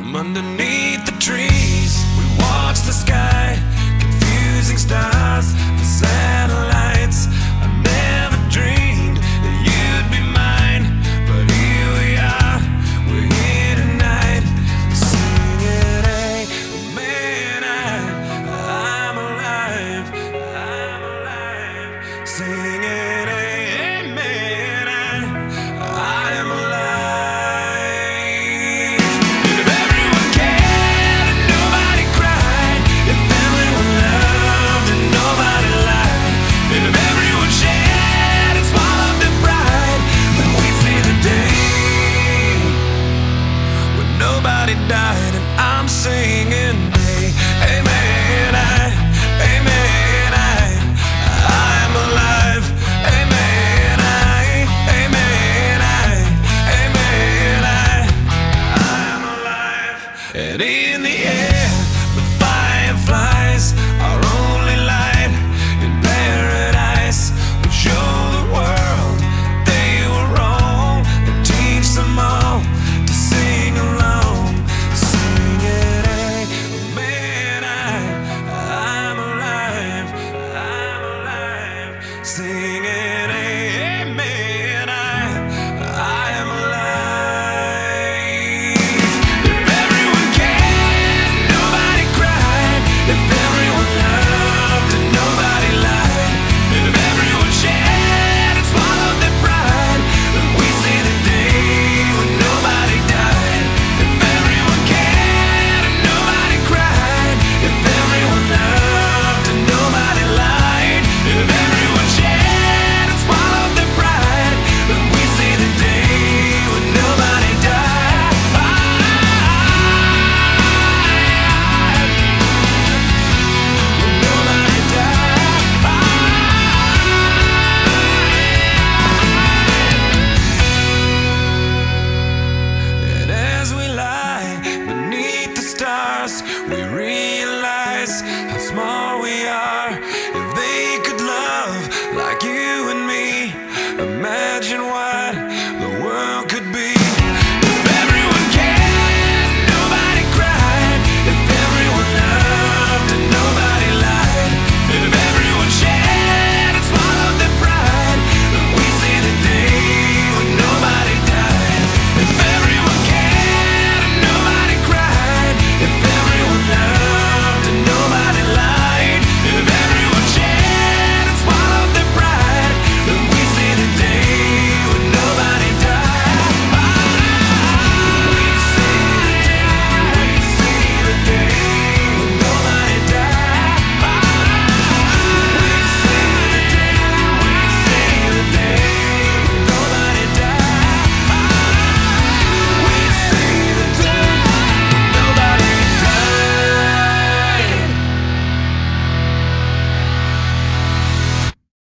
Underneath the trees, we watch the sky, confusing stars and satellites. I never dreamed that you'd be mine, but here we are, we're here tonight, singing, hey, man, I'm alive, singing, hey, man, I am alive. Died and I'm singing, hey, hey man, hey man, I'm alive, hey man, hey man, hey man, I'm alive, and in the